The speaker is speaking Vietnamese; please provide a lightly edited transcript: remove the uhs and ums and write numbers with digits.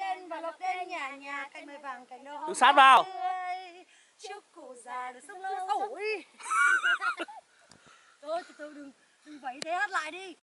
lên và lộc lên nhà nhà cành mai vàng cành đỏ. Đứng sát vào. Chúc cụ già được sống lâu. Ôi. Thôi từ từ đừng vẫy thế, hát lại đi.